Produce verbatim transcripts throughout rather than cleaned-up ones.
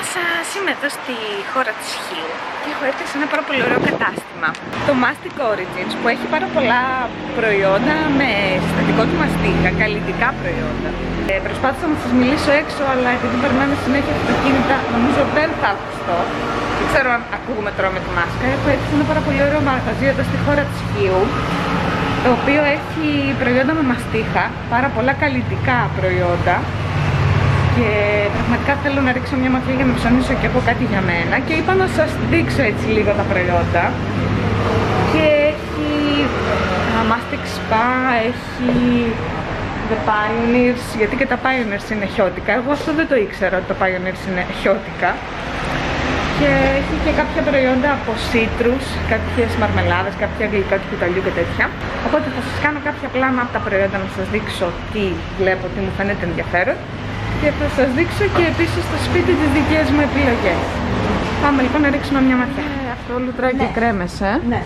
σας, είμαι εδώ στη χώρα της Χίου και έχω έρθει σε ένα πάρα πολύ ωραίο κατάστημα, το Mastic Origins, που έχει πάρα πολλά προϊόντα με συστατικό του μαστίχα, καλλιτικά προϊόντα. Ε, προσπάθησα να σας μιλήσω έξω, αλλά επειδή περνάμε συνέχεια αυτοκίνητα, νομίζω δεν θα ακουστώ. Δεν ξέρω αν ακούγουμε τώρα με τη μάσκα. Έχω έρθει σε ένα πάρα πολύ ωραίο μαγαζί εδώ στη χώρα της Χίου, το οποίο έχει προϊόντα με μαστίχα, πάρα πολλά καλλιτικά προϊόντα. Και πραγματικά θέλω να ρίξω μια ματιά για να ψωνίσω και έχω κάτι για μένα. Και είπα να σας δείξω έτσι λίγο τα προϊόντα. Και έχει Mastic Spa, έχει The Pioneers, γιατί και τα Pioneers είναι χιώτικα. Εγώ αυτό δεν το ήξερα ότι τα Pioneers είναι χιώτικα. Και έχει και κάποια προϊόντα από citrus, κάποιες μαρμελάδες, κάποια γλυκά του κουταλιού και τέτοια. Οπότε θα σας κάνω κάποια πλάνα από τα προϊόντα να σας δείξω τι βλέπω, τι μου φαίνεται ενδιαφέρον. Και θα σας δείξω και επίσης στο σπίτι τις δικές μου επιλογές. Πάμε λοιπόν να ρίξουμε μια ματιά. Ε, αυτό λουτράει ναι. Και κρέμες, ε. Ναι.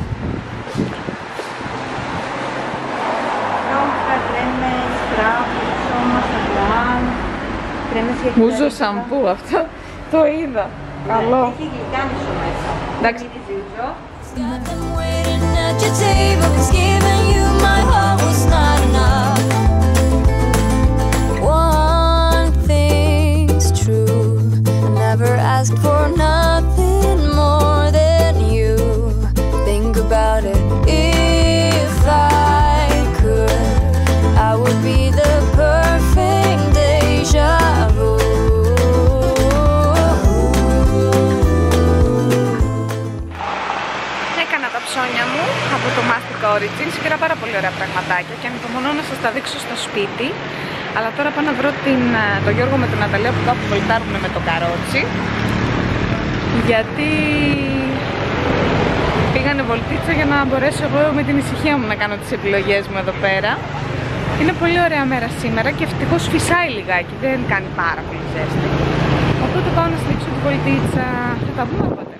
Ρόμφα, κρέμες, τράπου, σώμα, σαμπλάν, κρέμες για την Ούζο σαμπού, αυτό το είδα. Ναι, καλό. έχει γλυκάνισο μέσα. Εντάξει. Asked for nothing more than you. Think about it. If I could, I would be the perfect deja vu. Έκανα τα ψώνια μου από το Mastic Origins και πάρα πολύ ωραία πραγματάκια και ανυπομονώ να σας τα δείξω στο σπίτι. Αλλά τώρα πάω να βρω την, τον Γιώργο με την Ναταλία που κάπου βολτάρουν με το καρότσι, γιατί πήγανε βολτίτσα για να μπορέσω εγώ με την ησυχία μου να κάνω τις επιλογές μου εδώ πέρα. Είναι πολύ ωραία μέρα σήμερα και ευτυχώς φυσάει λιγάκι, δεν κάνει πάρα πολύ ζέστη. Οπότε πάω να στηρίξω τη βολτίτσα, θα τα δούμε οπότε.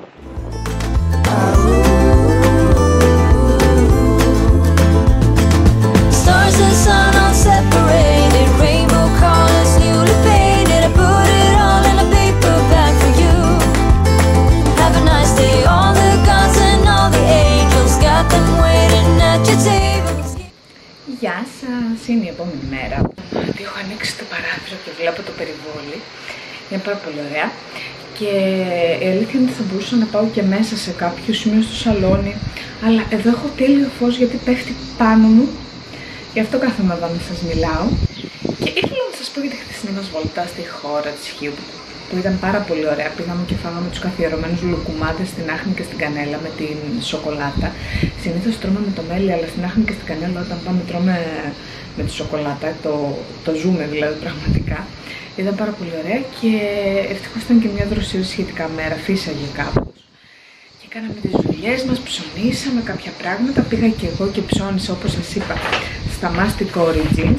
Γεια σας, είναι η επόμενη μέρα. Ότι έχω ανοίξει το παράθυρο και βλέπω το περιβόλι. Είναι πάρα πολύ ωραία. Και η αλήθεια είναι ότι θα μπορούσα να πάω και μέσα σε κάποιο σημείο στο σαλόνι. Αλλά εδώ έχω τέλειο φως γιατί πέφτει πάνω μου. Γι' αυτό κάθομαι εδώ να σας μιλάω. Και ήθελα να σας πω για τη χθεσινή μας βόλτα στη χώρα της Χίου, που ήταν πάρα πολύ ωραία. Πήγαμε και φάγαμε τους καθιερωμένους λουκουμάδες στην άχνη και στην κανέλα με την σοκολάτα. Συνήθως τρώμε με το μέλι, αλλά στην άχνη και στην κανέλα όταν πάμε τρώμε με τη σοκολάτα. Το, το ζούμε δηλαδή πραγματικά. Ήταν πάρα πολύ ωραία και ευτυχώς ήταν και μια δροσερή σχετικά μέρα, φύσαγε κάπως. Και κάναμε τις δουλειές μας, ψωνίσαμε κάποια πράγματα. Πήγα και εγώ και ψώνισα, όπως σας είπα, στα Mastic Origins.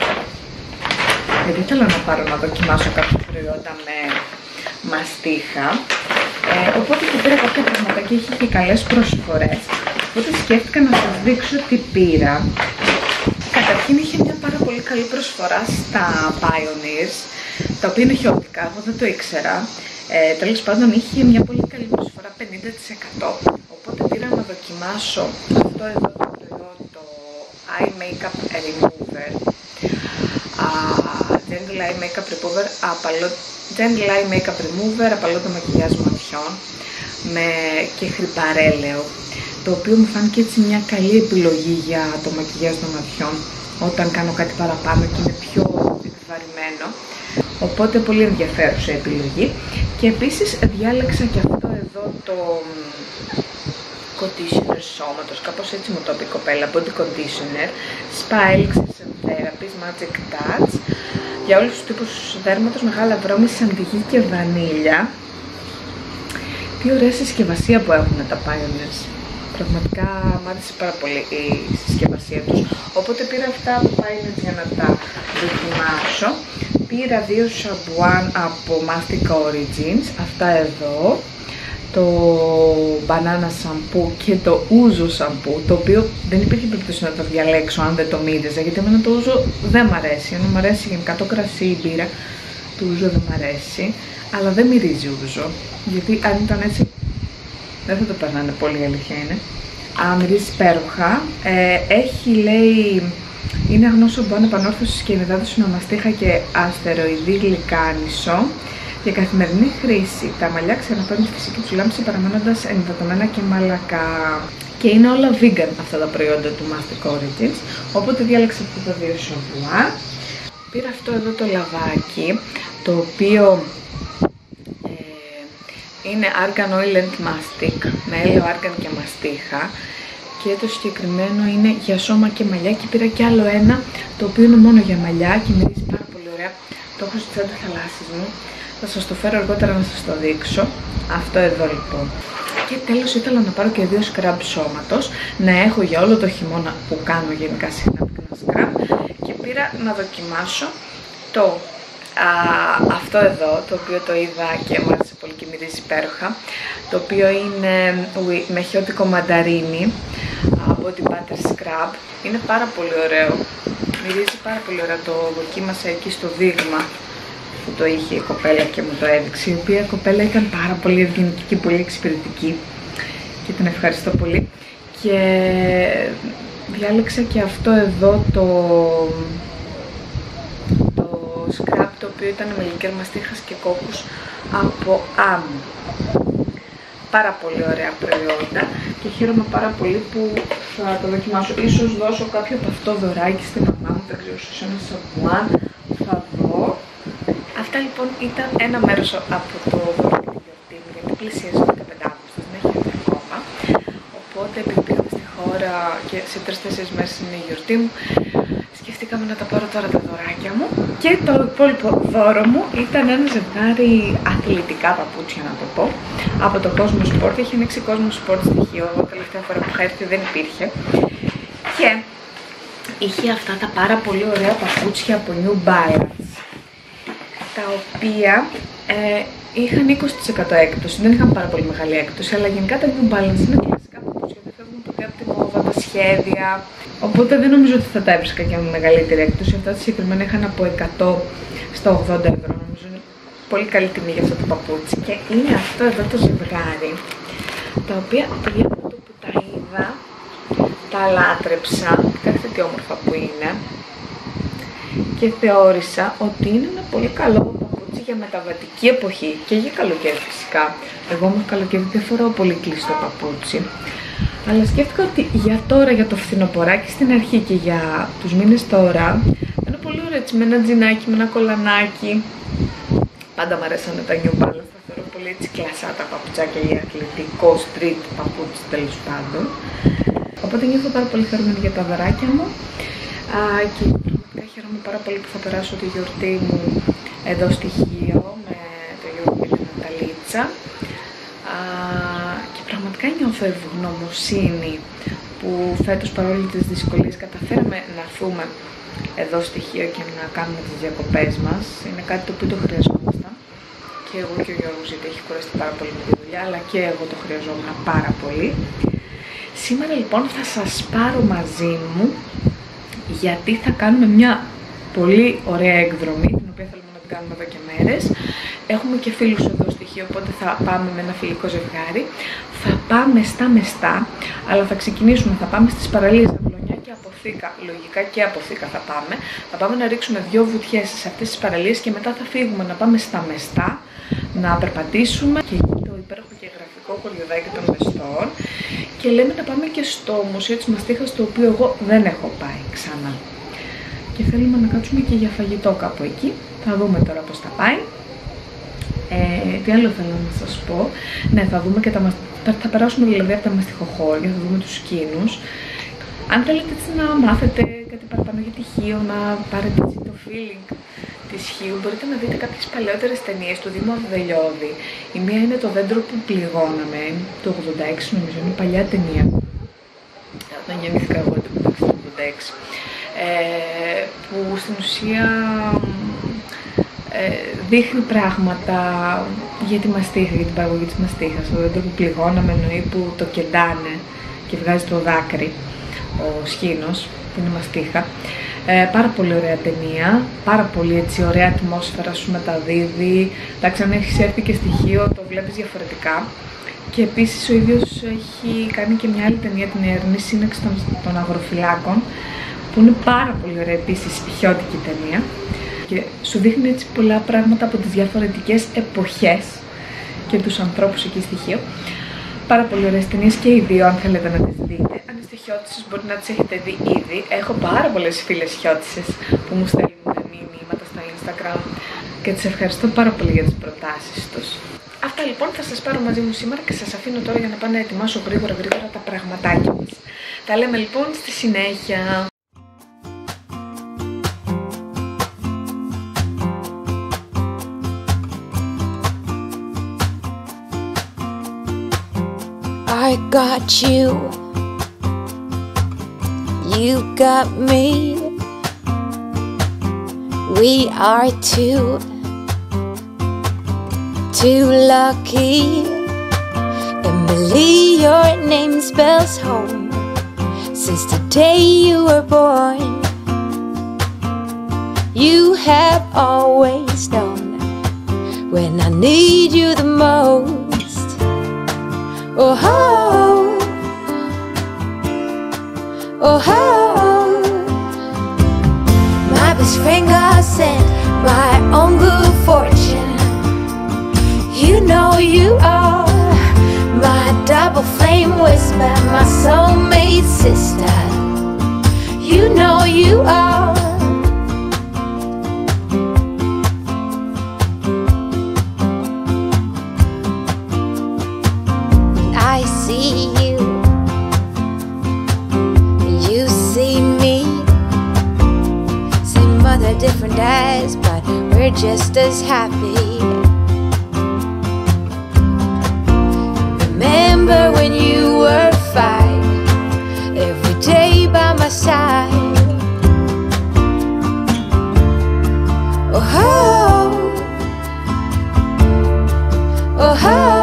Γιατί ήθελα να πάρω να δοκιμάσω κάποια προϊόντα με μαστίχα. Ε, οπότε και πήρα κάποια πράγματα και είχε και καλές προσφορές. Οπότε σκέφτηκα να σας δείξω τι πήρα. Καταρχήν είχε μια πάρα πολύ καλή προσφορά στα Pioneers, τα οποία είναι χιώτικα, εγώ δεν το ήξερα. Ε, τέλος πάντων είχε μια πολύ καλή προσφορά, πενήντα τοις εκατό. Οπότε πήρα να δοκιμάσω αυτό εδώ το προϊόν, το Eye Makeup Remover. Uh, Gentle Eye Makeup Remover, απαλό, Gentle Eye Makeup Remover, απαλό το μακιγιάζ ματιών με και χρυπαρέλαιο, το οποίο μου φάνηκε έτσι μια καλή επιλογή για το μακιγιάζ των ματιών όταν κάνω κάτι παραπάνω και είναι πιο επιβαρημένο. Οπότε πολύ ενδιαφέρουσα επιλογή. Και επίσης διάλεξα και αυτό εδώ το conditioner σώματος, κάπως έτσι μου το είπε η κοπέλα, body conditioner, Spa Elixir and Therapies Magic Touch, για όλους τους τύπους δέρματος, μεγάλα βρώμη, σαντιγί και βανίλια. Τι ωραία συσκευασία που έχουν τα Pioneers. Πραγματικά μου άρεσε πάρα πολύ η συσκευασία τους. Οπότε πήρα αυτά από Pioneers για να τα δοκιμάσω. Πήρα δύο σαμπουάν από Mastic Origins, αυτά εδώ. Το banana σαμπού και το ούζο σαμπού, το οποίο δεν υπήρχε περίπτωση να το διαλέξω αν δεν το μύριζα, γιατί εμένα το ούζο δεν μ' αρέσει. Αν μ' αρέσει γενικά το κρασί ή η μπύρα, το ούζο δεν μ' αρέσει. αλλά δεν μυρίζει ούζο, γιατί αν ήταν έτσι δεν θα το περνάνε πολύ, η αλήθεια είναι. Α, μυρίζει υπέροχα. Ε, έχει, λέει, είναι αγνώσιο μπον επανόρθωσης και υδάτωσης με μαστίχα και αστεροειδή γλυκάνισο. Για καθημερινή χρήση, τα μαλλιά ξαναπαίρνουν τη φυσική τους λάμψη παραμένοντας ενυδατωμένα και μαλακά. Και είναι όλα vegan αυτά τα προϊόντα του Mastic Origins, οπότε διάλεξα αυτά τα δύο σαμπουά. Πήρα αυτό εδώ το λαβάκι, το οποίο ε, είναι Argan Oil and Mastic, με έλαιο argan και μαστίχα. Και το συγκεκριμένο είναι για σώμα και μαλλιά, και πήρα κι άλλο ένα, το οποίο είναι μόνο για μαλλιά και μυρίζει πάρα πολύ ωραία. Το έχω στις τσάντα θαλάσσης μου. Θα σας το φέρω αργότερα να σας το δείξω. Αυτό εδώ λοιπόν. Και τέλος ήθελα να πάρω και δύο σκραμπ σώματος, να έχω για όλο το χειμώνα που κάνω γενικά συχνά πυκνά σκραμπ. Και πήρα να δοκιμάσω το α, αυτό εδώ, το οποίο το είδα και μου άρεσε πολύ και μυρίζει υπέροχα. Το οποίο είναι με χιώτικο μανταρίνι, body butter scrub. Είναι πάρα πολύ ωραίο. Μυρίζει πάρα πολύ ωραία, το δοκίμασα εκεί στο δείγμα που το είχε η κοπέλα και μου το έδειξε, η οποία κοπέλα ήταν πάρα πολύ ευγενική και πολύ εξυπηρετική και την ευχαριστώ πολύ. Και διάλεξα και αυτό εδώ το, το scrub, το οποίο ήταν με λικέρ μαστίχας και κόκκους από άμμο. Πάρα πολύ ωραία προϊόντα και χαίρομαι πάρα πολύ που θα το δοκιμάσω. Ίσως δώσω κάποιο από αυτό δωράκι στη μαμά μου, δεν ξέρω, ίσως ένα σαμπουάν, θα δω. Αυτά λοιπόν ήταν ένα μέρος από το δωράκι τη γιορτή μου, γιατί πλησιάζει το δεκαπέντε Αυγούστου, δεν έχει έρθει ακόμα. Οπότε επειδή πήγαμε στη χώρα και σε τρεις τέσσερις μέρες είναι η γιορτή μου, σκεφτήκαμε να τα πάρω τώρα τα δωράκια μου. Και το υπόλοιπο δώρο μου ήταν ένα ζευγάρι αθλητικά παπούτσια, να το πω, από το Cosmo Sport. Είχε ανοίξει Cosmo Sport στοιχείο, εγώ τελευταία φορά που είχα έρθει δεν υπήρχε. Και είχε αυτά τα πάρα πολύ ωραία παπούτσια από New Balance, τα οποία ε, είχαν είκοσι τοις εκατό έκπτωση, δεν είχαν πάρα πολύ μεγάλη έκπτωση, αλλά γενικά τα New Balance είναι κλασικά παπούτσια, δεν φεύγουν ποτέ από την μόδα, τα σχέδια, οπότε δεν νομίζω ότι θα τα έβρισκα και με μεγαλύτερη έκπτωση. Αυτά συγκεκριμένα είχαν από εκατό στα ογδόντα ευρώ, νομίζω είναι πολύ καλή τιμή για αυτό το παπούτσι. Και είναι αυτό εδώ το ζευγάρι, τα οποία παιδιά από το που τα είδα, τα λάτρεψα, κοιτάξτε τι όμορφα που είναι. Και θεώρησα ότι είναι ένα πολύ καλό παπούτσι για μεταβατική εποχή και για καλοκαίρι φυσικά. Εγώ όμως καλοκαίρι δεν φοράω πολύ κλειστό παπούτσι. Αλλά σκέφτηκα ότι για τώρα, για το φθινοποράκι στην αρχή και για τους μήνες τώρα, είναι πολύ ωραίο έτσι με ένα τζινάκι, με ένα κολανάκι. Πάντα μου αρέσανε τα New Balance, τα θεωρώ πολύ έτσι κλασσά τα παπουτσάκια για αθλητικό street παπούτσι τέλος πάντων. Οπότε νιώθω πάρα πολύ χαρούμενη για τα δωράκια μου. Α, και χαίρομαι πάρα πολύ που θα περάσω τη γιορτή μου εδώ στη Χίο με το Γιώργο και την Ναταλίτσα. Α, και πραγματικά νιώθω ευγνωμοσύνη που φέτος παρόλο τις δυσκολίες καταφέραμε να έρθουμε εδώ στη Χίο και να κάνουμε τις διακοπές μας. Είναι κάτι το οποίο το χρειαζόμασταν και εγώ και ο Γιώργος, γιατί έχει κουραστεί πάρα πολύ με τη δουλειά, αλλά και εγώ το χρειαζόμουν πάρα πολύ. Σήμερα λοιπόν θα σας πάρω μαζί μου, γιατί θα κάνουμε μια πολύ ωραία εκδρομή, την οποία θέλουμε να την κάνουμε εδώ και μέρες. Έχουμε και φίλους εδώ στη Χίο, οπότε θα πάμε με ένα φιλικό ζευγάρι. Θα πάμε στα Μεστά, αλλά θα ξεκινήσουμε, θα πάμε στις παραλίες Αυλωνιά και Αποθήκα. Λογικά και Αποθήκα θα πάμε. Θα πάμε να ρίξουμε δύο βουτιές σε αυτές τις παραλίες και μετά θα φύγουμε να πάμε στα Μεστά, να περπατήσουμε και εκεί το υπέροχο και γραφικό κοριοδάκι των Μεστών. Και λέμε να πάμε και στο Μουσείο της Μαστίχας, το οποίο εγώ δεν έχω πάει ξανά. Και θέλουμε να κάτσουμε και για φαγητό κάπου εκεί. Θα δούμε τώρα πώς θα πάει. Ε, τι άλλο θέλω να σας πω. Ναι, θα δούμε και τα μαστιχοχώρια. Θα περάσουμε δηλαδή από τα μαστιχοχώρια, θα δούμε τους σκήνους. Αν θέλετε έτσι να μάθετε κάτι παραπάνω για τη Χίο, να πάρετε έτσι το feeling της Χίου, μπορείτε να δείτε κάποιες παλαιότερες ταινίες του Δήμου Αβδελιώδη. Η μία είναι το δέντρο που πληγώναμε, το ογδόντα έξι νομίζω, είναι παλιά ταινία. Όταν γεννήθηκα εγώ το ογδόντα έξι. Ε, που στην ουσία ε, δείχνει πράγματα για τη μαστίχα, για την παραγωγή της μαστίχας. Το δέντρο που πληγώναμε εννοεί που το κεντάνε και βγάζει το δάκρυ, ο σκήνος, που είναι μαστίχα. Ε, πάρα πολύ ωραία ταινία, πάρα πολύ έτσι ωραία ατμόσφαιρα σου μεταδίδει. Εντάξει, αν έχεις έρθει και στοιχείο το βλέπεις διαφορετικά. Και επίσης ο ίδιος έχει κάνει και μια άλλη ταινία, την Ιερνή Σύναξη των, των Αγροφυλάκων, που είναι πάρα πολύ ωραία επίσης ηχιώτικη ταινία. Και σου δείχνει έτσι πολλά πράγματα από τις διαφορετικές εποχές και τους ανθρώπους εκεί στοιχείο. Πάρα πολύ ωραίες ταινίες και οι δύο, αν θέλετε να τις δείτε. Αν είστε χιώτισσες μπορεί να τις έχετε δει ήδη. Έχω πάρα πολλές φίλες χιώτισσες που μου στέλνουν μηνύματα στο Instagram και τις ευχαριστώ πάρα πολύ για τις προτάσεις τους. Αυτά λοιπόν θα σας πάρω μαζί μου σήμερα και σας αφήνω τώρα για να πάω να ετοιμάσω γρήγορα γρήγορα τα πραγματάκια μας. Τα λέμε λοιπόν στη συνέχεια. I got you, you got me. We are two, too lucky. Emily, your name spells home since the day you were born. You have always known when I need you the most. Oh, oh, oh, oh. My best friend God sent my own good fortune. You know you are my double flame whisper, my soulmate sister. You know you are. I see you, you see me. Same mother, different dads, but we're just as happy. Remember when you were five, every day by my side. Oh, oh, oh, oh.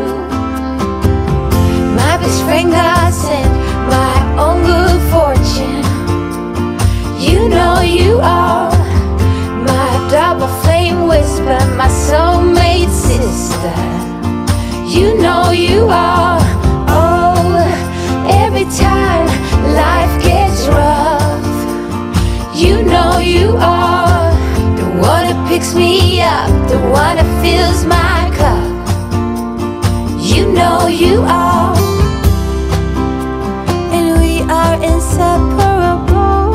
My best friend God sent my own good fortune. You know you are my double flame whisper, my soulmate sister. You know you are. Oh, every time life gets rough, you know you are the one that picks me up, the one that fills my cup. You know you are. And we are inseparable.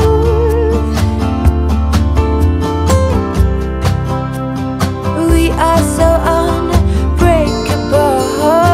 We are so unbreakable.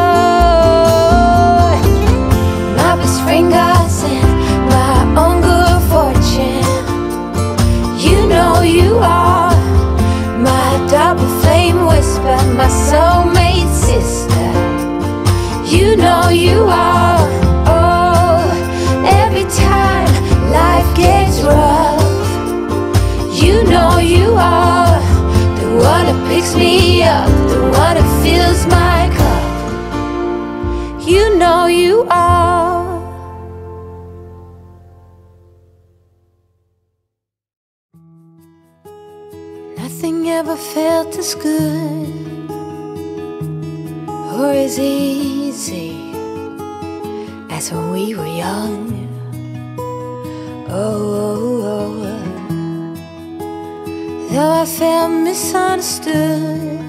My best friend God sent my own good fortune. You know you are my double flame whisper, my soulmate sister. You know you are. Oh, every time life gets rough, you know you are the one that picks me up, the one that fills my cup. You know you are. Nothing ever felt as good or as easy as when we were young. Oh, oh, oh. Though I felt misunderstood,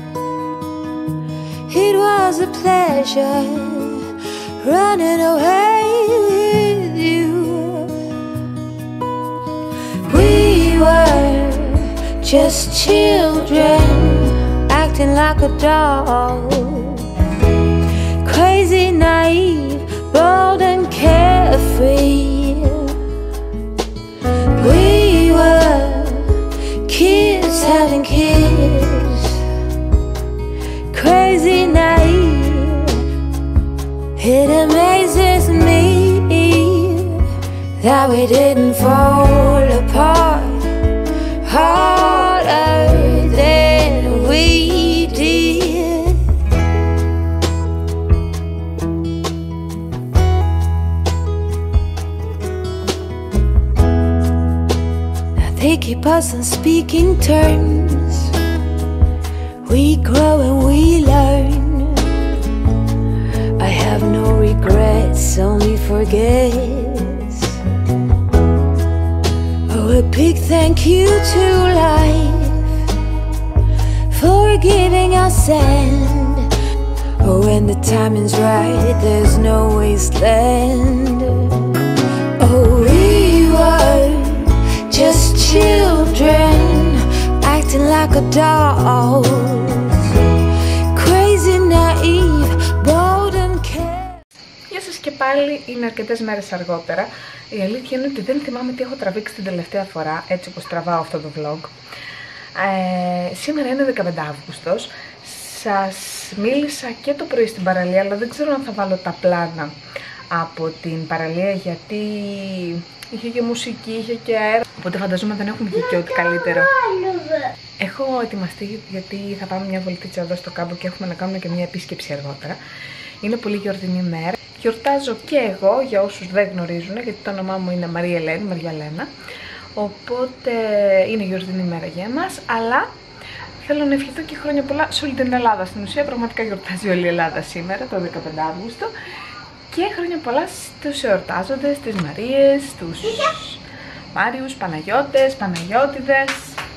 it was a pleasure running away with you. We were just children acting like a doll, crazy, naive, bold and carefree. We were kids having kids, crazy, naive. It amazes me that we didn't fall apart harder than we did. keep us on speaking terms. We grow and we learn. I have no regrets, only forgets. Oh, a big thank you to life for giving us sand. Oh, when the timing's right, there's no wasteland. Oh, we were just children, acting like adults, crazy, naive, bold and careless. Γεια σας και πάλι, είναι αρκετές μέρες αργότερα. Η αλήθεια είναι ότι δεν θυμάμαι τι έχω τραβήξει την τελευταία φορά, έτσι όπως τραβάω αυτό το vlog. Ε, σήμερα είναι δεκαπέντε Αυγούστος. Σας μίλησα και το πρωί στην παραλία, αλλά δεν ξέρω αν θα βάλω τα πλάνα από την παραλία, γιατί είχε και μουσική, είχε και αέρα, οπότε φανταζόμαι δεν έχουμε και ό,τι καλύτερο. Έχω ετοιμαστεί γιατί θα πάμε μια βολτίτσα εδώ στο κάμπο και έχουμε να κάνουμε και μια επίσκεψη αργότερα. Είναι πολύ γιορτινή μέρα. Γιορτάζω και εγώ, για όσους δεν γνωρίζουν, γιατί το όνομά μου είναι Μαρία Ελένη, Μαρία Λένα. Οπότε είναι γιορτινή μέρα για εμάς, αλλά θέλω να ευχηθώ και χρόνια πολλά σε όλη την Ελλάδα. Στην ουσία πραγματικά γιορτάζει όλη η Ελλάδα σήμερα, το δεκαπέντε Αυγούστου. Και χρόνια πολλά στους εορτάζοντες, στις Μαρίες, στους Μάριους, Παναγιώτες, Παναγιώτιδες.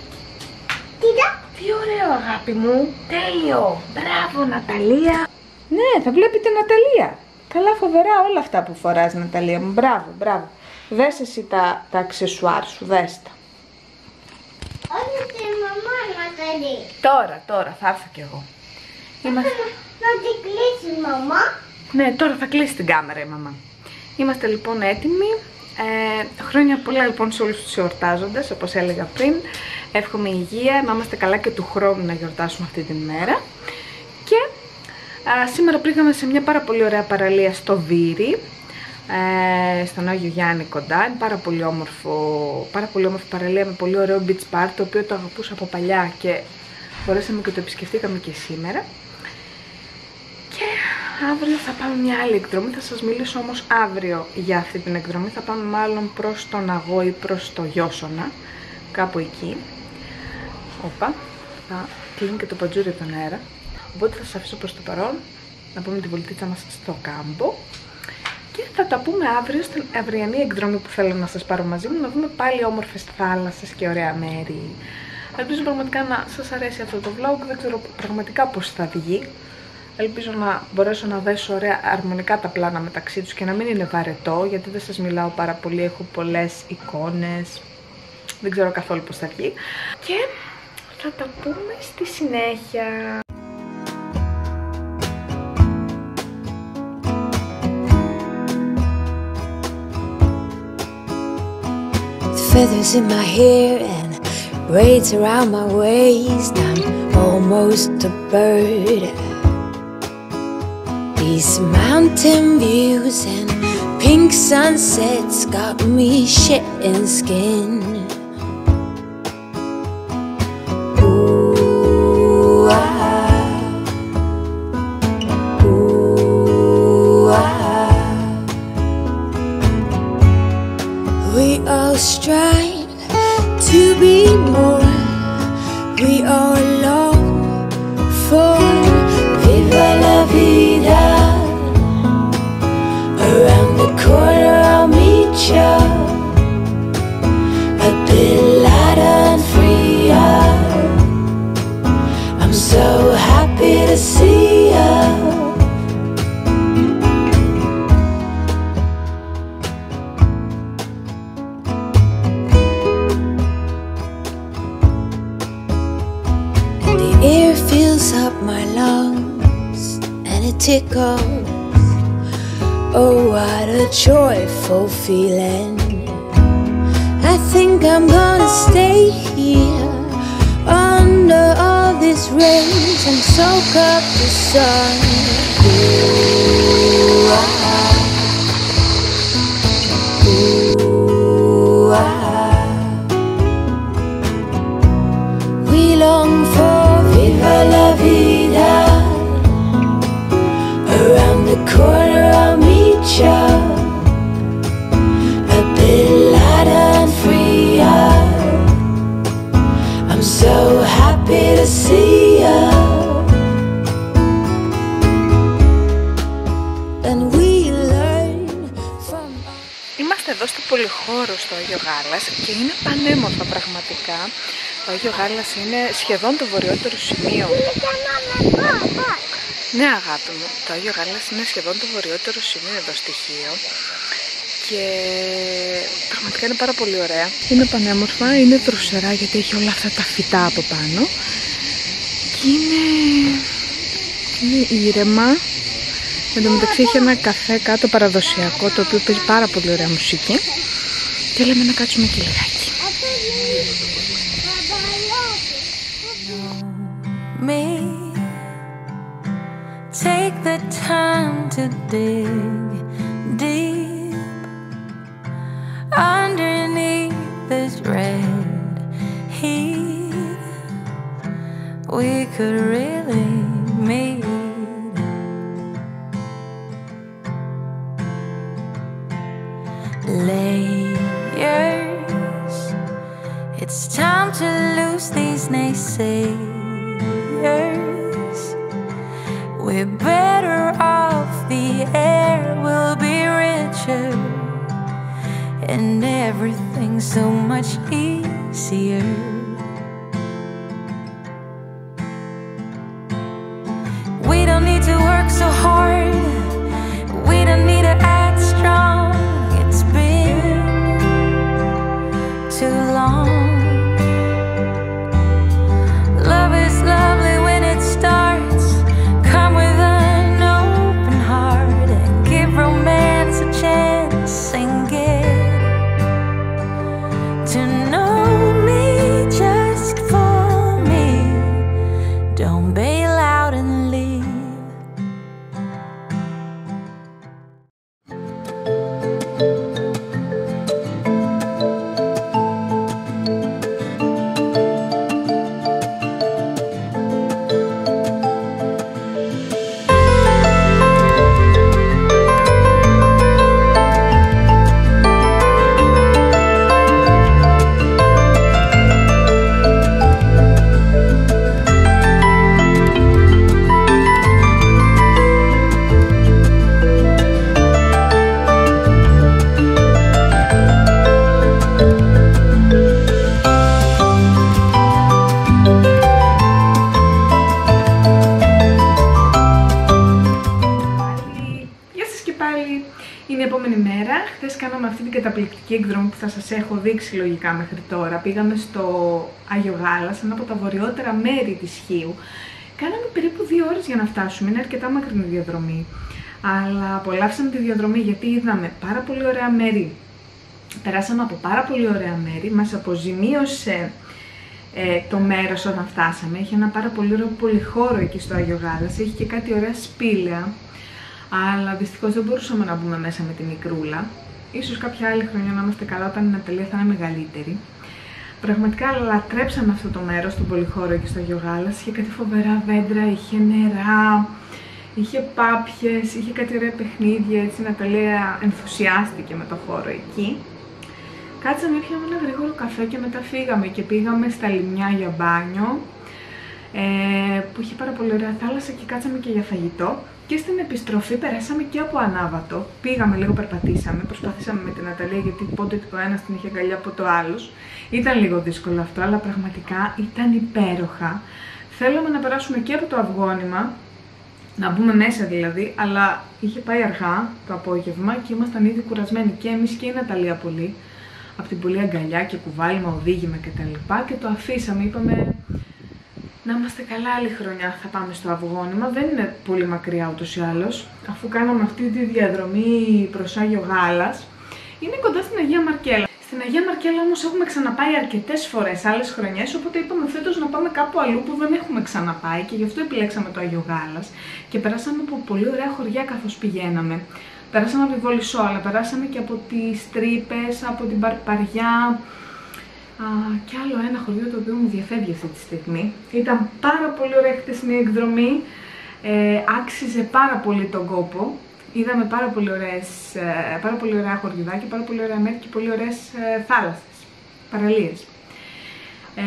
Τι ωραίο, αγάπη μου, τέλειο, μπράβο Ναταλία. Ναι, θα βλέπετε Ναταλία. Καλά, φοβερά όλα αυτά που φοράς, Ναταλία μου, μπράβο, μπράβο. Δες εσύ τα, τα αξεσουάρ σου, δες τα. Όχι τη μαμά Ναταλή. Τώρα, τώρα, θα έρθω κι εγώ. Είμαστε... Να την κλείσει μαμά. Ναι, τώρα θα κλείσει την κάμερα η μαμά. Είμαστε λοιπόν έτοιμοι. Ε, χρόνια πολλά λοιπόν σε όλους τους εορτάζοντες, όπως έλεγα πριν. Εύχομαι υγεία, να είμαστε καλά και του χρόνου να γιορτάσουμε αυτή τη μέρα. Και α, σήμερα πήγαμε σε μια πάρα πολύ ωραία παραλία στο Βύρι, ε, στον Άγιο Γιάννη κοντά. Είναι πάρα πολύ, όμορφο, πάρα πολύ όμορφη παραλία με πολύ ωραίο beach park, το οποίο το αγαπούσα από παλιά και μπορέσαμε και το επισκεφτήκαμε και σήμερα. Και αύριο θα πάμε μια άλλη εκδρομή, θα σας μιλήσω όμως αύριο για αυτή την εκδρομή. Θα πάμε μάλλον προς τον Αγώ ή προς το Γιώσονα, κάπου εκεί. Όπα, θα κλείνει και το παντζούρι από τον αέρα. Οπότε θα σας αφήσω προς το παρόν να πούμε τη βολτίτσα μας στο κάμπο. Και θα τα πούμε αύριο στην αυριανή εκδρομή που θέλω να σας πάρω μαζί μου, να δούμε πάλι όμορφες θάλασσες και ωραία μέρη. Ελπίζω πραγματικά να σας αρέσει αυτό το vlog, δεν ξέρω πραγματικά πώς θα βγει. Ελπίζω να μπορέσω να δέσω ωραία αρμονικά τα πλάνα μεταξύ τους και να μην είναι βαρετό, γιατί δεν σας μιλάω πάρα πολύ, έχω πολλές εικόνες, δεν ξέρω καθόλου πώς θα βγει. Και θα τα πούμε στη συνέχεια. Feathers in my hair and braids around my waist. I'm almost a bird. These mountain views and pink sunsets got me shedding skin. Ooh, ah, ooh, ah. We all strive to be more. We all long for viva la vida. Around the corner I'll meet ya, a bit lighter and freer. I'm so happy to see ya. And the air fills up my lungs and it tickles. Oh, what a joyful feeling. I think I'm gonna stay here under all these rays and soak up the sun. Ooh, ah, ooh, ah. We long for viva la vida. Around the corner I'll meet ya, a bit lighter and freer. εδώ στο Πολυχώρο στο Άγιο Γάλας και είναι πανέμορφα πραγματικά. Το Άγιο Γάλας είναι σχεδόν το βορειότερο σημείο. Ναι αγάπη μου, το Άγιο Γάλας είναι σχεδόν το βορειότερο σημείο εδώ στη Χίο και πραγματικά είναι πάρα πολύ ωραία. Είναι πανέμορφα, είναι δροσερά γιατί έχει όλα αυτά τα φυτά από πάνω και είναι, είναι ήρεμα. Εν τω μεταξύ έχει ένα καφέ κάτω παραδοσιακό το οποίο παίζει πάρα πολύ ωραία μουσική και λέμε να κάτσουμε και λιγάκι. Me, take the time to dig deep underneath this red heat. We could really meet. Layers, it's time to lose these naysayers. We're better off, the air will be richer and everything's so much easier. We don't need to work so hard, we don't need to act strong. Too long. Love is lovely when it starts. Come with an open heart and give romance a chance and get to know me just for me. Don't bail out and leave. Είναι η επόμενη μέρα. Χθες κάναμε αυτή την καταπληκτική εκδρομή που θα σας έχω δείξει λογικά μέχρι τώρα. Πήγαμε στο Άγιο Γάλας, ένα από τα βορειότερα μέρη της Χίου. Κάναμε περίπου δύο ώρες για να φτάσουμε, είναι αρκετά μακρινή διαδρομή. Αλλά απολαύσαμε τη διαδρομή γιατί είδαμε πάρα πολύ ωραία μέρη. Περάσαμε από πάρα πολύ ωραία μέρη, μας αποζημίωσε ε, το μέρος όταν φτάσαμε. Έχει ένα πάρα πολύ ωραίο πολυχώρο εκεί στο Άγιο Γάλας, έχει και κάτι ωραία σπήλαια. Αλλά δυστυχώς δεν μπορούσαμε να μπούμε μέσα με τη μικρούλα. Ίσως κάποια άλλη χρονιά να είμαστε καλά όταν η Ναταλία θα είναι μεγαλύτερη. Πραγματικά λατρέψαμε αυτό το μέρος, τον πολυχώρο εκεί στο Άγιο Γάλας. Είχε κάτι φοβερά δέντρα, είχε νερά, είχε πάπιες, είχε κάτι ωραία παιχνίδια. Έτσι η Ναταλία ενθουσιάστηκε με το χώρο εκεί. Κάτσαμε, πιάμε ένα γρήγορο καφέ και μετά φύγαμε και πήγαμε στα λιμνιά για μπάνιο. Ε, που είχε πάρα πολύ ωραία θάλασσα και κάτσαμε και για φαγητό. Και στην επιστροφή περάσαμε και από Ανάβατο. Πήγαμε λίγο, περπατήσαμε, προσπαθήσαμε με την Ναταλία γιατί πότε το ένα την είχε αγκαλιά από το άλλο. Ήταν λίγο δύσκολο αυτό, αλλά πραγματικά ήταν υπέροχα. Θέλαμε να περάσουμε και από το αυγόνημα, να μπούμε μέσα δηλαδή, αλλά είχε πάει αργά το απόγευμα και ήμασταν ήδη κουρασμένοι και εμείς και η Ναταλία πολύ. Από την πολλή αγκαλιά και κουβάλιμα, οδήγημα κτλ. Και, και το αφήσαμε, είπαμε. Να είμαστε καλά, άλλη χρονιά θα πάμε στο αυγόνημα, δεν είναι πολύ μακριά ούτως ή άλλως, αφού κάναμε αυτή τη διαδρομή προς Άγιο Γάλας. Είναι κοντά στην Αγία Μαρκέλα. Στην Αγία Μαρκέλα όμως έχουμε ξαναπάει αρκετές φορές άλλες χρονιές, οπότε είπαμε φέτος να πάμε κάπου αλλού που δεν έχουμε ξαναπάει και γι' αυτό επιλέξαμε το Άγιο Γάλας και περάσαμε από πολύ ωραία χωριά καθώς πηγαίναμε. Περάσαμε από τη Βολισσόλα, περάσαμε και από τις Τρύπες, από την Παρπαριά. Α, και άλλο ένα χωριό το οποίο μου διαφεύγει αυτή τη στιγμή. Ήταν πάρα πολύ ωραία χτεσινή εκδρομή, ε, άξιζε πάρα πολύ τον κόπο. Είδαμε πάρα πολύ, ωραίες, ε, πάρα πολύ ωραία χωριουδάκια, πάρα πολύ ωραία μέρη και πολύ ωραίες ε, θάλασσες, παραλίες. Ε,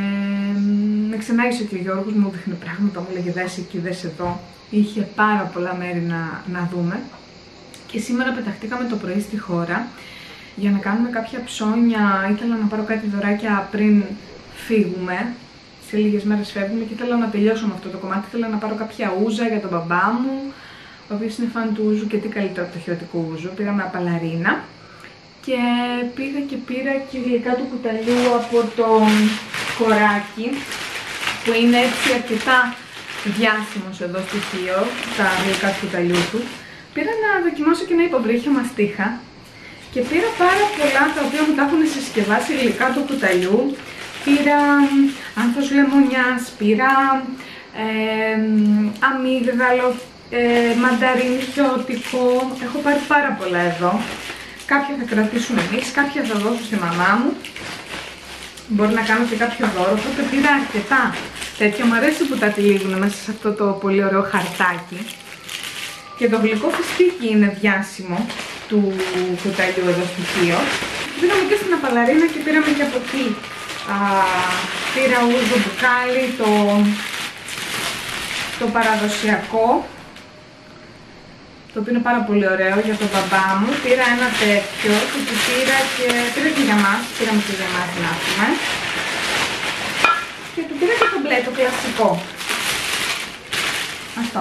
με ξενάγησε και ο Γιώργος, μου δείχνει πράγματα, μου λέγε δες εκεί, δες εδώ. Είχε πάρα πολλά μέρη να, να δούμε. Και σήμερα πεταχτήκαμε το πρωί στη χώρα. για να κάνουμε κάποια ψώνια. Ήθελα να πάρω κάτι δωράκια πριν φύγουμε. Σε λίγες μέρες φεύγουμε και ήθελα να τελειώσω με αυτό το κομμάτι. Ήθελα να πάρω κάποια ούζα για τον μπαμπά μου, ο οποίος είναι φαν του ούζου και τι καλύτερο από το χειωτικό ούζο. Πήραμε απαλαρίνα και πήγα και πήρα και γλυκά του κουταλιού από το κοράκι, που είναι έτσι αρκετά διάσημος εδώ στο Χίο, τα γλυκά του κουταλιού του. Πήρα να δοκιμάσω και ένα υποβρύχιο μαστίχα και πήρα πάρα πολλά τα οποία μου τα έχουν συσκευάσει γλυκά του κουταλιού. Πήρα άνθος λεμονιάς, πήρα ε, αμύγδαλο, ε, μανταρίνι χιώτικο. Έχω πάρει πάρα πολλά εδώ. Κάποια θα κρατήσουμε εμείς, κάποια θα δώσω στη μαμά μου. Μπορεί να κάνω και κάποιο δώρο, οπότε πήρα αρκετά τέτοια. Μου αρέσει που τα τυλίγουν μέσα σε αυτό το πολύ ωραίο χαρτάκι. Και το γλυκό φιστίκι είναι διάσημο του κουταλιού εδώ στο Χίο. Πήραμε και στην απαλαρίνα και πήραμε και από εκεί. Α, πήρα ούζο μπουκάλι, το, το παραδοσιακό, το οποίο είναι πάρα πολύ ωραίο για τον μπαμπά μου. Πήρα ένα τέτοιο και το πήρα και, πήρα και για μας, πήραμε και για μας να έχουμε. Και του πήρα και το μπλε, το κλασικό. Αυτό.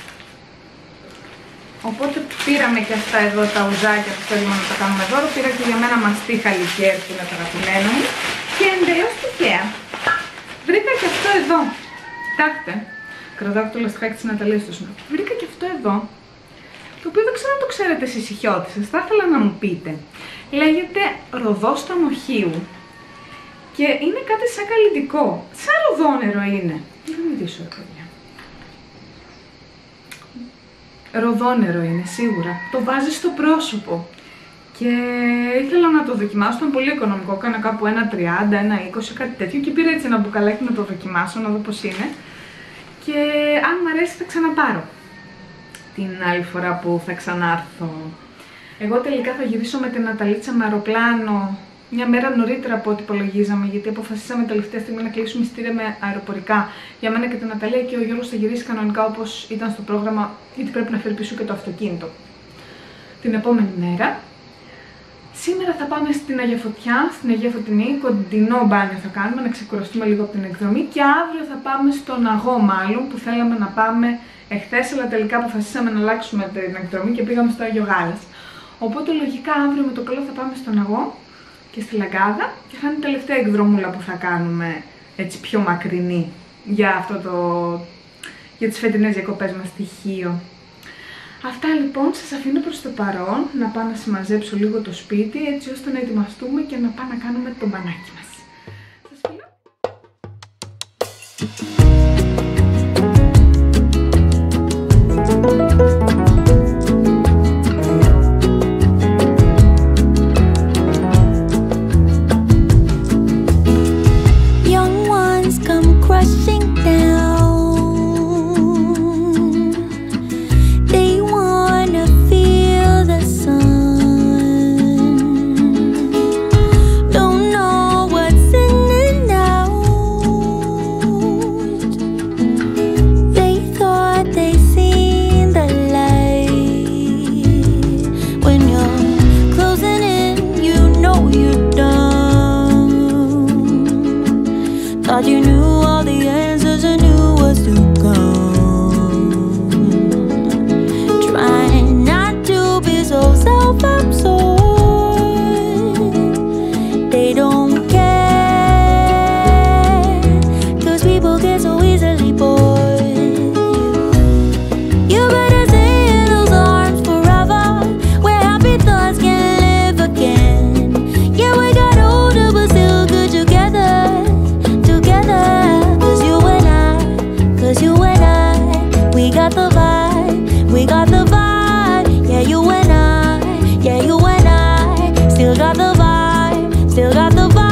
Οπότε πήραμε και αυτά εδώ τα ουζάκια που θέλουμε να τα κάνουμε δώρο. Πήρα και για μένα μαστίχα λικέρ που είναι το αγαπημένο μου. Και εντελώς τυχαία βρήκα και αυτό εδώ. Κοιτάξτε, κρατάω το λαστιχάκι της Ναταλίας στο σνου. Βρήκα και αυτό εδώ, το οποίο δεν ξέρω αν το ξέρετε εσείς οι χιώτισσες, θα ήθελα να μου πείτε. Λέγεται ροδόσταμο Χίου και είναι κάτι σαν καλλιτικό. Σαν ροδόνερο είναι. Δεν με δίσω, παιδιά. Ροδόνερο είναι σίγουρα. Το βάζεις στο πρόσωπο. Και ήθελα να το δοκιμάσω, ήταν πολύ οικονομικό, κάνα κάπου ένα τριάντα, ένα είκοσι, κάτι τέτοιο και πήρα έτσι ένα μπουκαλάκι να το δοκιμάσω, να δω πως είναι. Και αν μου αρέσει θα ξαναπάρω την άλλη φορά που θα ξανάρθω. Εγώ τελικά θα γυρίσω με την Ναταλίτσα με αεροπλάνο μια μέρα νωρίτερα από ό,τι υπολογίζαμε, γιατί αποφασίσαμε τελευταία στιγμή να κλείσουμε εισιτήρια με αεροπορικά για μένα και την Ναταλία, και ο Γιώργος θα γυρίσει κανονικά όπως ήταν στο πρόγραμμα, γιατί πρέπει να φέρει πίσω και το αυτοκίνητο την επόμενη μέρα. Σήμερα θα πάμε στην Αγία Φωτιά, στην Αγία Φωτεινή, κοντινό μπάνιο θα κάνουμε, να ξεκουραστούμε λίγο από την εκδρομή, και αύριο θα πάμε στον Αγώ μάλλον, που θέλαμε να πάμε εχθές, αλλά τελικά αποφασίσαμε να αλλάξουμε την εκδρομή και πήγαμε στο Άγιο Γάλας. Οπότε λογικά αύριο με το καλό θα πάμε στον Αγώ και στη Λαγκάδα, και θα είναι η τελευταία εκδρομούλα που θα κάνουμε έτσι πιο μακρινή για, αυτό το... για τις φετινές διακοπές μας στη Χίο. Αυτά λοιπόν, σας αφήνω προς το παρόν να πάω να συμμαζέψω λίγο το σπίτι, έτσι ώστε να ετοιμαστούμε και να πάμε να κάνουμε το μπανάκι μας. Σας φιλώ! Thought you knew all the answers and knew what's to come. Trying not to be so self-absorbed. They don't care, 'cause people get so easily bored. You better stay in those arms forever, where happy thoughts can live again. Yeah, we got older but still good together. You and I, we got the vibe, we got the vibe. Yeah, you and I, yeah, you and I, still got the vibe, still got the vibe.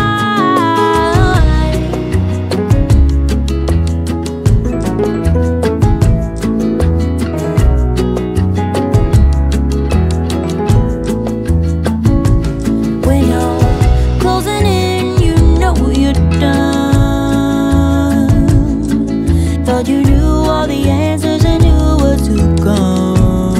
When you're closing in, you know you're done. Thought you knew all the answers and knew what to come.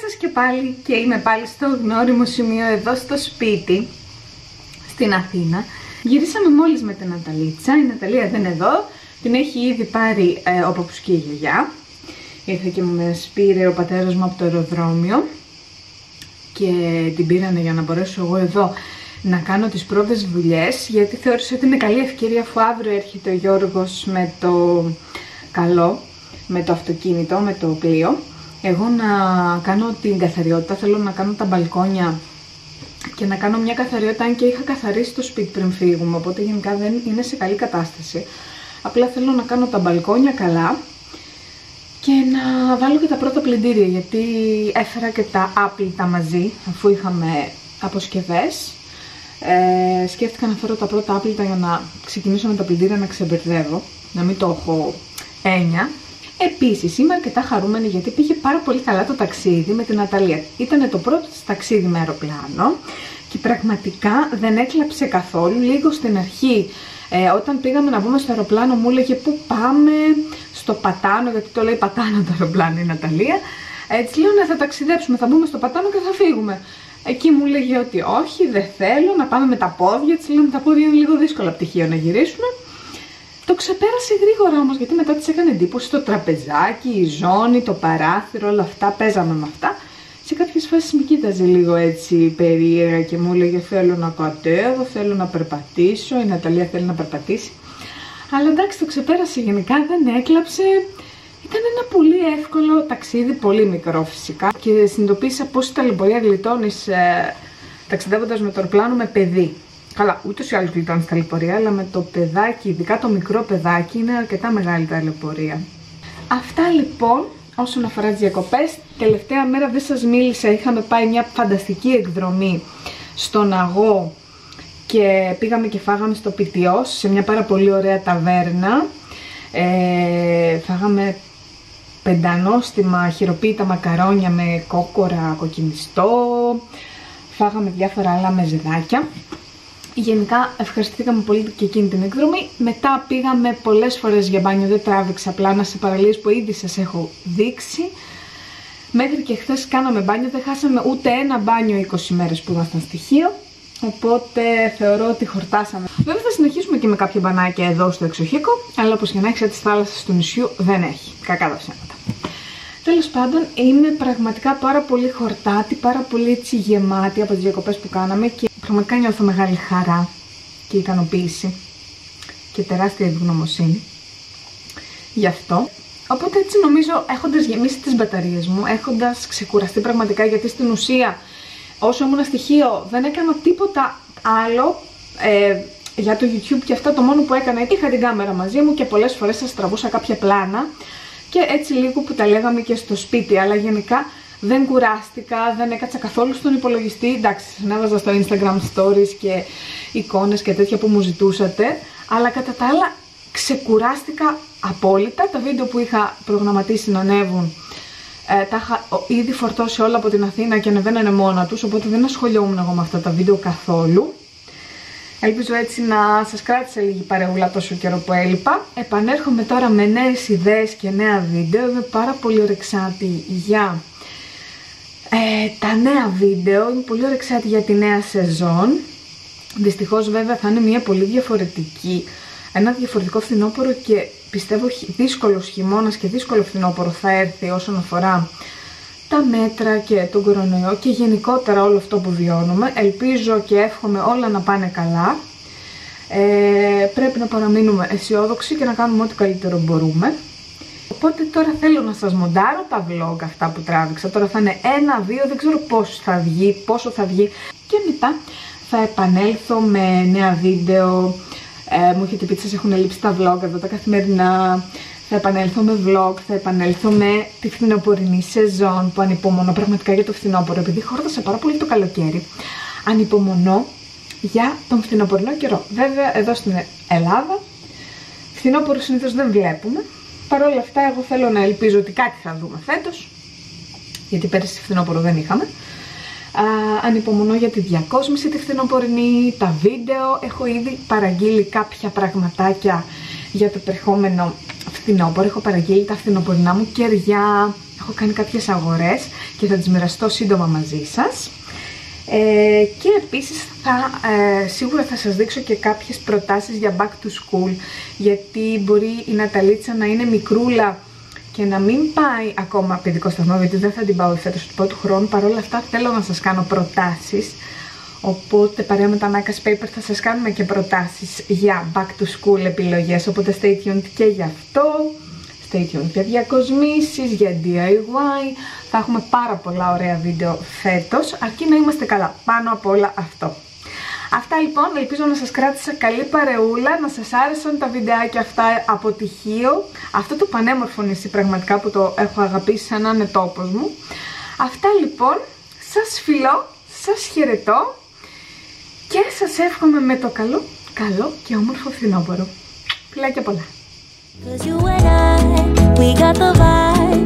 σας και πάλι, και είμαι πάλι στο γνώριμο σημείο εδώ στο σπίτι, στην Αθήνα. Γυρίσαμε μόλις με την Ναταλίτσα, η Ναταλία δεν είναι εδώ, την έχει ήδη πάρει ε, ο παππούς και η γιαγιά. Ήρθε και μας πήρε ο πατέρας μου από το αεροδρόμιο και την πήρανε για να μπορέσω εγώ εδώ να κάνω τις πρώτες δουλειές, γιατί θεώρησα ότι είναι καλή ευκαιρία, αφού αύριο έρχεται ο Γιώργος με το καλό, με το αυτοκίνητο, με το πλοίο, εγώ να κάνω την καθαριότητα. Θέλω να κάνω τα μπαλκόνια και να κάνω μια καθαριότητα, αν και είχα καθαρίσει το σπίτι πριν φύγουμε, οπότε γενικά δεν είναι σε καλή κατάσταση. Απλά θέλω να κάνω τα μπαλκόνια καλά και να βάλω και τα πρώτα πλυντήρια, γιατί έφερα και τα άπλυτα μαζί, αφού είχαμε αποσκευές. Ε, σκέφτηκα να φέρω τα πρώτα άπλυτα για να ξεκινήσω με τα πλυντήρια, να ξεμπερδεύω, να μην το έχω έννοια. Επίσης είμαι αρκετά χαρούμενη γιατί πήγε πάρα πολύ καλά το ταξίδι με την Ναταλία. Ήταν το πρώτο της ταξίδι με αεροπλάνο και πραγματικά δεν έκλαψε καθόλου. Λίγο στην αρχή, ε, όταν πήγαμε να μπούμε στο αεροπλάνο, μου έλεγε πού πάμε, στο Πατάνο, γιατί το λέει Πατάνο το αεροπλάνο η Ναταλία. Έτσι λέω, ναι, θα ταξιδέψουμε, θα μπούμε στο Πατάνο και θα φύγουμε. Εκεί μου λέγε ότι όχι, δεν θέλω, να πάμε με τα πόδια. Της λέω, με τα πόδια είναι λίγο δύσκολο πτυχίο να γυρίσουμε. Το ξεπέρασε γρήγορα όμως, γιατί μετά της έκανε εντύπωση το τραπεζάκι, η ζώνη, το παράθυρο, όλα αυτά, παίζαμε με αυτά. Σε κάποιες φάσεις με κοίταζε λίγο έτσι περίεργα και μου έλεγε θέλω να κατέβω, θέλω να περπατήσω, η Ναταλία θέλει να περπατήσει. Αλλά εντάξει, το ξεπέρασε γενικά, δεν έκλαψε. Ήταν ένα πολύ εύκολο ταξίδι, πολύ μικρό φυσικά, και συνειδητοποίησα πόση ταλαιπωρία γλιτώνεις ε, ταξιδεύοντας με το αεροπλάνο με παιδί. Καλά, ούτως ή άλλως γλιτώνεις ταλαιπωρία, αλλά με το παιδάκι, ειδικά το μικρό παιδάκι, είναι αρκετά μεγάλη ταλαιπωρία. Αυτά λοιπόν όσον αφορά τις διακοπές. Τελευταία μέρα δεν σας μίλησα, είχαμε πάει μια φανταστική εκδρομή στον Αγώ και πήγαμε και φάγαμε στο Πιτιός, σε μια πάρα πολύ ωραία ταβέρνα. Ε, φάγαμε πεντανόστιμα χειροποίητα μακαρόνια με κόκορα κοκκινιστό, φάγαμε διάφορα άλλα μεζεδάκια. Γενικά ευχαριστήκαμε πολύ και εκείνη την εκδρομή. Μετά πήγαμε πολλές φορές για μπάνιο, δεν τράβηξα πλάνα σε παραλίες που ήδη σας έχω δείξει. Μέχρι και χθες κάναμε μπάνιο, δεν χάσαμε ούτε ένα μπάνιο είκοσι μέρες που ήμασταν στοιχείο. Οπότε θεωρώ ότι χορτάσαμε. Βέβαια θα συνεχίσουμε και με κάποια μπανάκια εδώ στο εξοχίκο, αλλά όπως και να έχει, τις θάλασσες του νησιού δεν έχει. Κακά τα ψέματα. Τέλος πάντων, είμαι πραγματικά πάρα πολύ χορτάτη, πάρα πολύ έτσι γεμάτη από τις διακοπές που κάναμε και πραγματικά νιώθω μεγάλη χαρά και ικανοποίηση και τεράστια ευγνωμοσύνη γι' αυτό. Οπότε έτσι νομίζω, έχοντας γεμίσει τις μπαταρίες μου, έχοντας ξεκουραστεί πραγματικά, γιατί στην ουσία όσο ήμουν στοιχείο δεν έκανα τίποτα άλλο ε, για το YouTube, και αυτό το μόνο που έκανα, είχα την κάμερα μαζί μου και πολλές φορές σας τραβούσα κάποια πλάνα και έτσι λίγο που τα λέγαμε και στο σπίτι, αλλά γενικά δεν κουράστηκα, δεν έκατσα καθόλου στον υπολογιστή. Εντάξει, συνέβαζα στο Instagram stories και εικόνες και τέτοια που μου ζητούσατε, αλλά κατά τα άλλα ξεκουράστηκα απόλυτα. Τα βίντεο που είχα προγραμματίσει να ανέβουν ε, τα είχα ήδη φορτώσει όλα από την Αθήνα και ανεβαίνανε μόνα τους, οπότε δεν ασχολιόμουν εγώ με αυτά τα βίντεο καθόλου. Ελπίζω έτσι να σας κράτησα λίγη παρεούλα τόσο καιρό που έλειπα. Επανέρχομαι τώρα με νέες ιδέες και νέα βίντεο. Είμαι πάρα πολύ ωρεξάτη για ε, τα νέα βίντεο. Είμαι πολύ ωρεξάτη για τη νέα σεζόν. Δυστυχώς βέβαια θα είναι μια πολύ διαφορετική, ένα διαφορετικό φθινόπωρο, και πιστεύω δύσκολος χειμώνας και δύσκολο φθινόπωρο θα έρθει όσον αφορά τα μέτρα και τον κορονοϊό και γενικότερα όλο αυτό που βιώνουμε. Ελπίζω και εύχομαι όλα να πάνε καλά. Ε, πρέπει να παραμείνουμε αισιόδοξοι και να κάνουμε ό,τι καλύτερο μπορούμε. Οπότε τώρα θέλω να σας μοντάρω τα vlog αυτά που τράβηξα. Τώρα θα είναι ένα, δύο, δεν ξέρω πόσο θα βγει, πόσο θα βγει. Και μετά θα επανέλθω με νέα βίντεο. Ε, μου έχετε πει ότι σας έχουν λείψει τα vlog εδώ, τα καθημερινά. Θα επανέλθω με vlog, θα επανέλθω με τη φθινοπορεινή σεζόν που ανυπομονώ πραγματικά για το φθινόπωρο, επειδή χόρτασα πάρα πολύ το καλοκαίρι. Ανυπομονώ για τον φθινοπορεινό καιρό. Βέβαια εδώ στην Ελλάδα φθινόπωρο συνήθως δεν βλέπουμε. Παρ' όλα αυτά εγώ θέλω να ελπίζω ότι κάτι θα δούμε φέτος, γιατί πέρυσι φθινόπωρο δεν είχαμε. Α, ανυπομονώ για τη διακόσμηση τη φθινοπορεινή, τα βίντεο. Έχω ήδη παραγγείλει κάποια πραγματάκια για το περχόμενο φθινόπωρο. Έχω παραγγείλει τα φθινοπορεινά μου κεριά, έχω κάνει κάποιες αγορές και θα τις μοιραστώ σύντομα μαζί σας. Ε, και επίσης θα, ε, σίγουρα θα σας δείξω και κάποιες προτάσεις για back to school, γιατί μπορεί η Ναταλίτσα να είναι μικρούλα και να μην πάει ακόμα παιδικό σταθμό, γιατί δεν θα την πάω φέτος του πρώτου χρόνου. Παρ' όλα αυτά θέλω να σας κάνω προτάσεις, οπότε παρέα με τα Naka's Paper θα σας κάνουμε και προτάσεις για back to school επιλογές, οπότε stay tuned και γι' αυτό. Stay tuned για διακοσμήσεις, για ντι άι γουάι, θα έχουμε πάρα πολλά ωραία βίντεο φέτος, αρκεί να είμαστε καλά, πάνω απ' όλα αυτό. Αυτά λοιπόν, ελπίζω να σας κράτησα καλή παρεούλα, να σας άρεσαν τα βιντεάκια αυτά από τυχείο, αυτό το πανέμορφο νησί πραγματικά που το έχω αγαπήσει σαν να είναι τόπος μου. Αυτά λοιπόν, σας φιλώ, σας χαιρετώ και σας εύχομαι με το καλό, καλό και όμορφο φθινόπωρο. Φιλάκια πολλά. 'Cause you and I, we got the vibe.